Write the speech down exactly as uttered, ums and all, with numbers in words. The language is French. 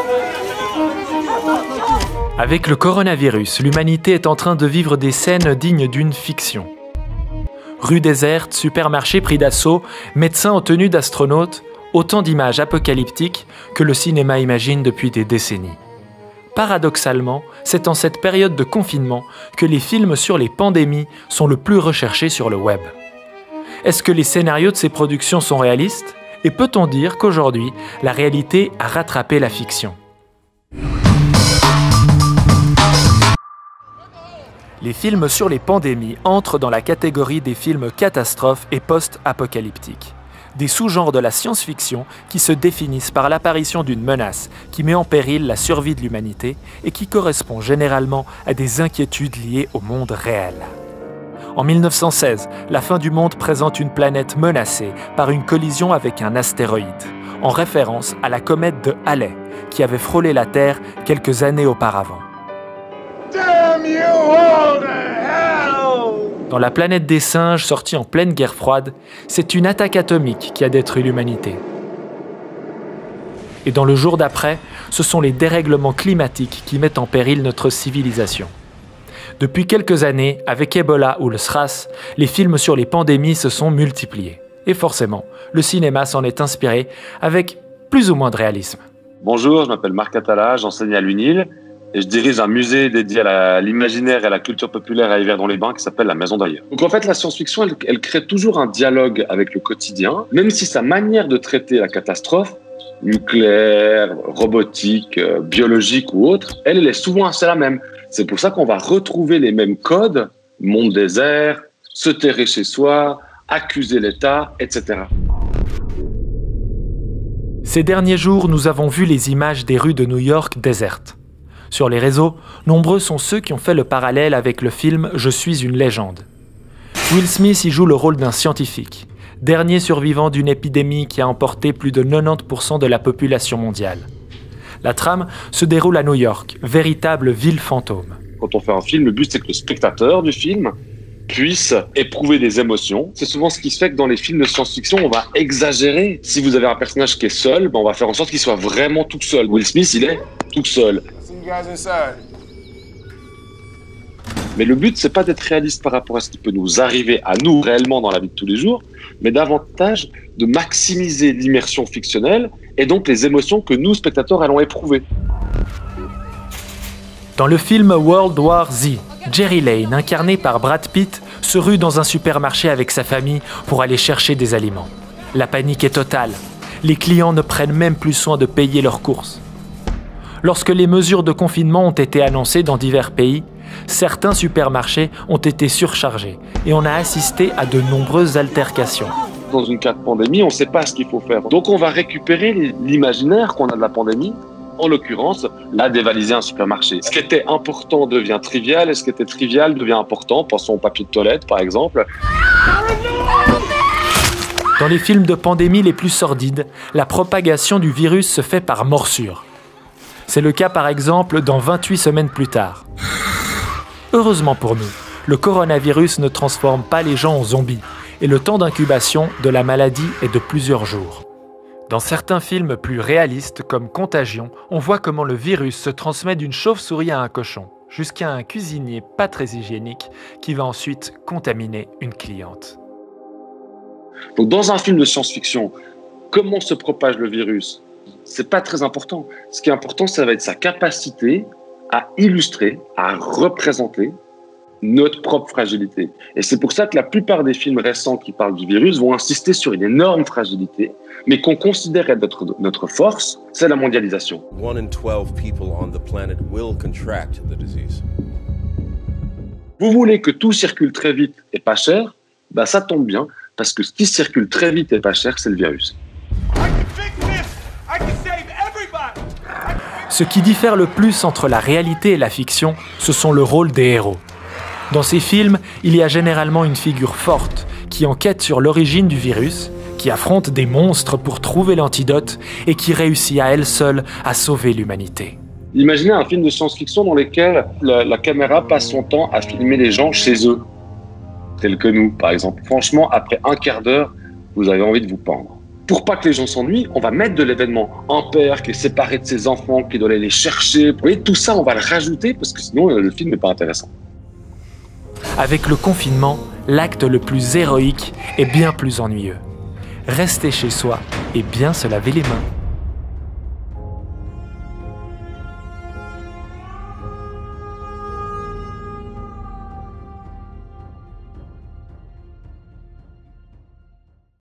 Avec le coronavirus, l'humanité est en train de vivre des scènes dignes d'une fiction. Rues désertes, supermarchés pris d'assaut, médecins en tenue d'astronaute, autant d'images apocalyptiques que le cinéma imagine depuis des décennies. Paradoxalement, c'est en cette période de confinement que les films sur les pandémies sont le plus recherchés sur le web. Est-ce que les scénarios de ces productions sont réalistes ? Et peut-on dire qu'aujourd'hui, la réalité a rattrapé la fiction ? Les films sur les pandémies entrent dans la catégorie des films catastrophes et post-apocalyptiques. Des sous-genres de la science-fiction qui se définissent par l'apparition d'une menace qui met en péril la survie de l'humanité et qui correspond généralement à des inquiétudes liées au monde réel. En mille neuf cent seize, la fin du monde présente une planète menacée par une collision avec un astéroïde, en référence à la comète de Halley, qui avait frôlé la Terre quelques années auparavant. Damn you all to hell! Dans La planète des singes, sortie en pleine guerre froide, c'est une attaque atomique qui a détruit l'humanité. Et dans Le jour d'après, ce sont les dérèglements climatiques qui mettent en péril notre civilisation. Depuis quelques années, avec Ebola ou le SRAS, les films sur les pandémies se sont multipliés. Et forcément, le cinéma s'en est inspiré avec plus ou moins de réalisme. Bonjour, je m'appelle Marc Atala, j'enseigne à l'U N I L et je dirige un musée dédié à la, l'imaginaire et à la culture populaire à Yverdon-les-Bains qui s'appelle la Maison d'Ailleurs. Donc en fait, la science-fiction, elle, elle crée toujours un dialogue avec le quotidien, même si sa manière de traiter la catastrophe, nucléaire, robotique, euh, biologique ou autre, elle, elle est souvent assez la même. C'est pour ça qu'on va retrouver les mêmes codes, monde désert, se terrer chez soi, accuser l'État, et cetera. Ces derniers jours, nous avons vu les images des rues de New York désertes. Sur les réseaux, nombreux sont ceux qui ont fait le parallèle avec le film « Je suis une légende ». Will Smith y joue le rôle d'un scientifique, dernier survivant d'une épidémie qui a emporté plus de quatre-vingt-dix pour cent de la population mondiale. La trame se déroule à New York, véritable ville fantôme. Quand on fait un film, le but c'est que le spectateur du film puisse éprouver des émotions. C'est souvent ce qui se fait que dans les films de science-fiction, on va exagérer. Si vous avez un personnage qui est seul, ben on va faire en sorte qu'il soit vraiment tout seul. Will Smith, il est tout seul. Mais le but, c'est pas d'être réaliste par rapport à ce qui peut nous arriver à nous réellement dans la vie de tous les jours, mais davantage de maximiser l'immersion fictionnelle et donc les émotions que nous, spectateurs, allons éprouver. Dans le film World War Z, Jerry Lane, incarné par Brad Pitt, se rue dans un supermarché avec sa famille pour aller chercher des aliments. La panique est totale. Les clients ne prennent même plus soin de payer leurs courses. Lorsque les mesures de confinement ont été annoncées dans divers pays, certains supermarchés ont été surchargés et on a assisté à de nombreuses altercations. Dans une cas de pandémie, on ne sait pas ce qu'il faut faire. Donc on va récupérer l'imaginaire qu'on a de la pandémie, en l'occurrence, là, dévaliser un supermarché. Ce qui était important devient trivial et ce qui était trivial devient important. Pensons au papier de toilette, par exemple. Dans les films de pandémie les plus sordides, la propagation du virus se fait par morsure. C'est le cas par exemple dans vingt-huit semaines plus tard. Heureusement pour nous, le coronavirus ne transforme pas les gens en zombies et le temps d'incubation de la maladie est de plusieurs jours. Dans certains films plus réalistes comme Contagion, on voit comment le virus se transmet d'une chauve-souris à un cochon, jusqu'à un cuisinier pas très hygiénique qui va ensuite contaminer une cliente. Donc dans un film de science-fiction, comment se propage le virus ? C'est pas très important. Ce qui est important, ça va être sa capacité à illustrer, à représenter notre propre fragilité. Et c'est pour ça que la plupart des films récents qui parlent du virus vont insister sur une énorme fragilité, mais qu'on considère être notre, notre force, c'est la mondialisation. One in twelve people on the planet will contract the disease. Vous voulez que tout circule très vite et pas cher ? Bah ça tombe bien, parce que ce qui circule très vite et pas cher, c'est le virus. Ce qui diffère le plus entre la réalité et la fiction, ce sont le rôle des héros. Dans ces films, il y a généralement une figure forte qui enquête sur l'origine du virus, qui affronte des monstres pour trouver l'antidote et qui réussit à elle seule à sauver l'humanité. Imaginez un film de science-fiction dans lequel la, la caméra passe son temps à filmer les gens chez eux, tels que nous, par exemple. Franchement, après un quart d'heure, vous avez envie de vous pendre. Pour pas que les gens s'ennuient, on va mettre de l'événement. Un père qui est séparé de ses enfants, qui doit aller les chercher. Vous voyez, tout ça, on va le rajouter parce que sinon, le film n'est pas intéressant. Avec le confinement, l'acte le plus héroïque est bien plus ennuyeux. Rester chez soi et bien se laver les mains.